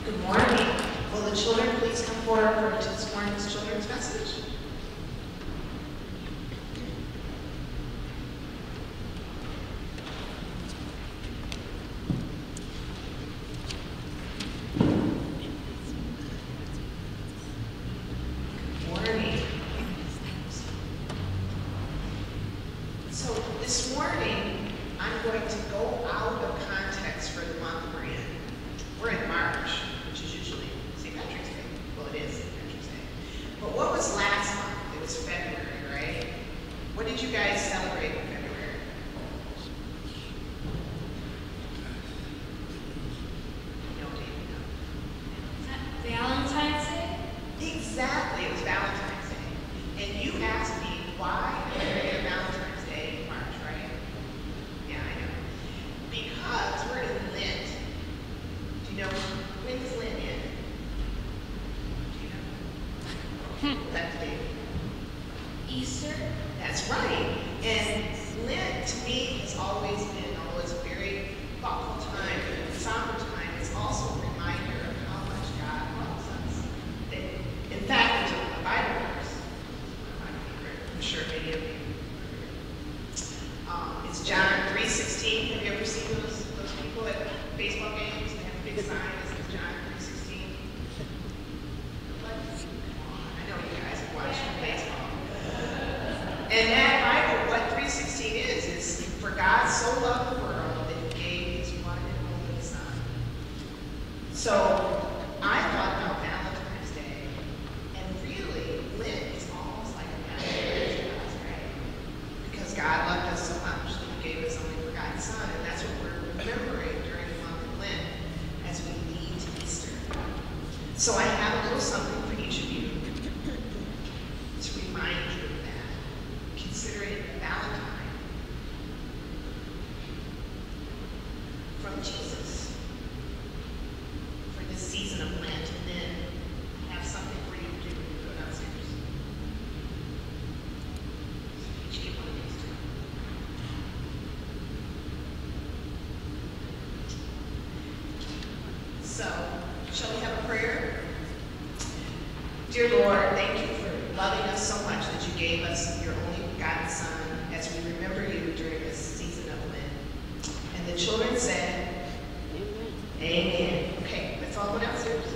Good morning. Will the children please come forward for this morning's children's message? Good morning. So this morning, I'm going to go out of context for the month we're in. We're in March, which is usually St. Patrick's Day. Well, it is St. Patrick's Day. But what was last month? It was February, right? What did you guys celebrate in February? No, David, no. Valentine's Day? Exactly, it was Valentine's Day. And you asked me why I celebrated Valentine's Day in March, right? Yeah, I know. Because we're in Lent. Do you know when does Lent end? Do you know? That's big. Easter? That's right. And Lent to me has always been, although it's a very thoughtful time, somber time, it's also a reminder of how much God loves us. In fact, there's a Bible verse, my favorite, I'm sure many of you. It's John 3:16. Have you ever seen those people at baseball games? They have a big sign that says John 3:16. I know you guys have watched baseball. And that Bible, what 3:16 is for God so loved the world that he gave his one and only Son. So I thought about Valentine's Day, and really, Lent is almost like a Valentine's Day, right? Because God loved us so much that he gave his only forgotten Son, and that's what we're remembering during the month of Lent as we lead to Easter. So I have a little something for each of you to remind you of that. Consider it Valentine from Jesus for this season of Lent, and then I have something for you to do when you go downstairs. So each get one of these two. So, shall we have a prayer? Dear Lord, thank you for loving us so much that you gave us your only begotten Son as we remember you during this season of Lent. And the children said, Amen. Amen. Okay, let's all go downstairs.